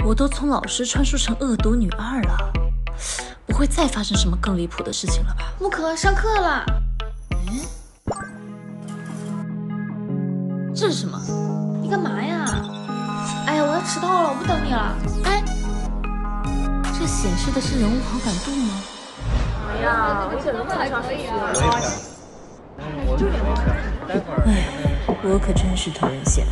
我都从老师穿书成恶毒女二了，不会再发生什么更离谱的事情了吧？ 木可，上课了。 这是什么？ 你干嘛呀？哎呀，我要迟到了，我不等你了。 哎，这显示的是人物好感度吗？ 哎呀，我怎么还可以啊？ 哎，我可真是讨人嫌。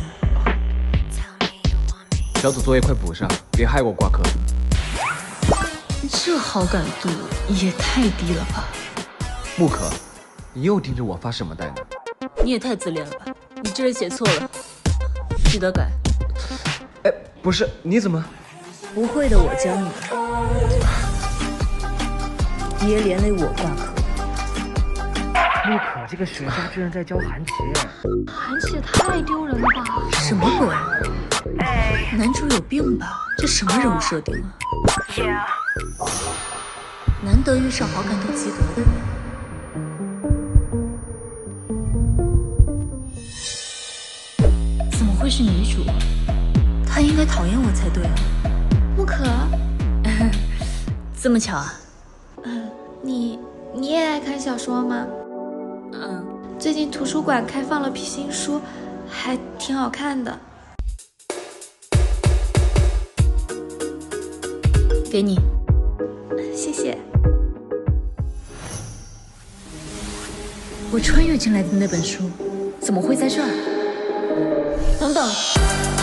小组作业快补上，别害我挂科。 这好感度也太低了吧？ 木可，你又盯着我发什么呆呢？ 你也太自恋了吧！你这人写错了，记得改。 哎，不是，你怎么？ 不会的，我教你。别连累我挂科。 木可这个学渣居然在教韩琦， 韩琦也太丢人了吧！ 什么鬼？男主有病吧？这什么人物设定啊？难得遇上好感度及格的人。怎么会是女主？她应该讨厌我才对啊。 木可， 这么巧啊？ 你也爱看小说吗？最近图书馆开放了批新书，还挺好看的。 给你， 谢谢。 我穿越进来的那本书，怎么会在这儿？等等。